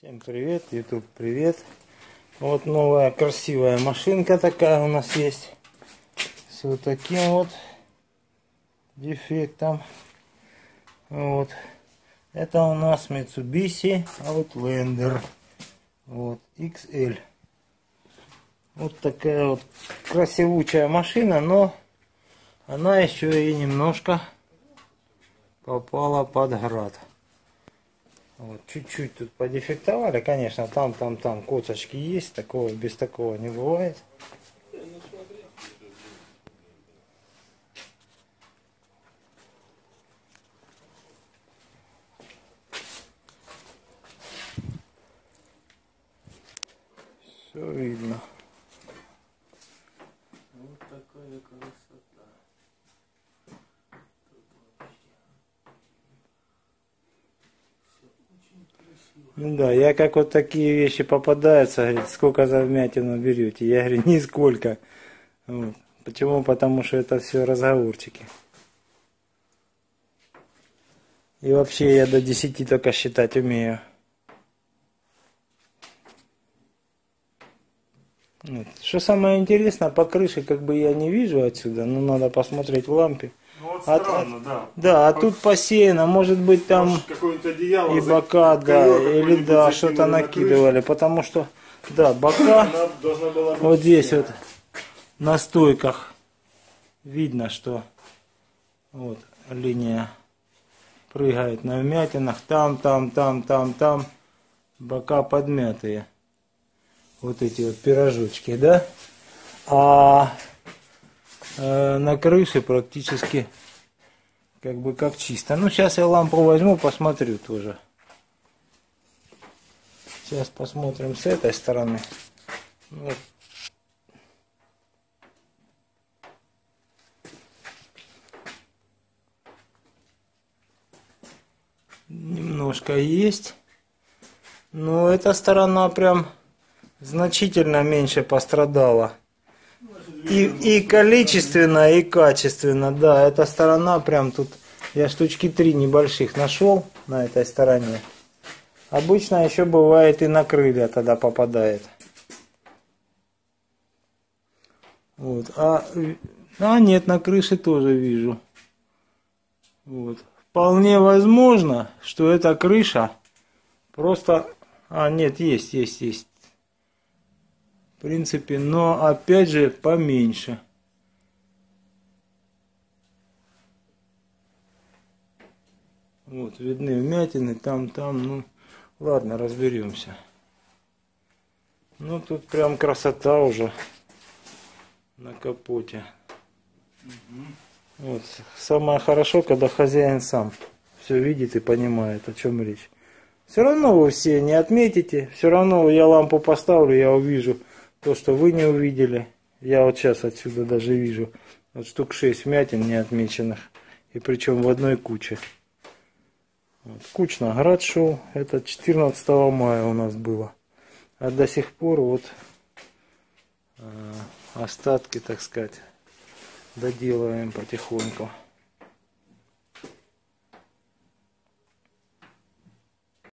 Всем привет, YouTube привет. Вот новая красивая машинка такая у нас есть. С вот таким вот дефектом. Вот. Это у нас Mitsubishi Outlander. Вот, XL. Вот такая вот красивучая машина, но она еще и немножко попала под град. Вот, чуть-чуть тут подефектовали, конечно, там косточки есть, такого без такого не бывает. Все видно. Вот такая красота. Ну да, я как вот такие вещи попадаются, говорит, сколько за вмятину берете? Я говорю, нисколько. Вот. Почему? Потому что это все разговорчики. И вообще я до 10 только считать умею. Вот. Что самое интересное, по крыше как бы я не вижу отсюда, но надо посмотреть в лампе. Ну вот странно, да. Да, а тут посеяно, может быть там одеяло, и бока, да, или да, что-то накидывали, потому что, да, бока вот здесь вот на стойках видно, что вот линия прыгает на вмятинах, там, бока подмятые, вот эти вот пирожочки, да, а на крыше практически как бы как чисто. Ну, сейчас я лампу возьму, посмотрю тоже. Сейчас посмотрим с этой стороны. Вот. Немножко есть. Но эта сторона прям значительно меньше пострадала. И количественно, и качественно, да, эта сторона прям тут, я штучки 3 небольших нашел на этой стороне. Обычно еще бывает и на крылья тогда попадает. Вот, а нет, на крыше тоже вижу. Вот. Вполне возможно, что эта крыша просто, нет, есть. В принципе, но опять же поменьше. Вот, видны вмятины, там, ну, ладно, разберемся. Ну, тут прям красота уже на капоте. Вот, самое хорошо, когда хозяин сам все видит и понимает, о чем речь. Все равно вы все не отметите, все равно я лампу поставлю, я увижу то, что вы не увидели. Я вот сейчас отсюда даже вижу вот штук 6 вмятин не отмеченных. И причем в одной куче. Вот. Кучно град шел. Это 14 мая у нас было. А до сих пор вот остатки, так сказать, доделываем потихоньку.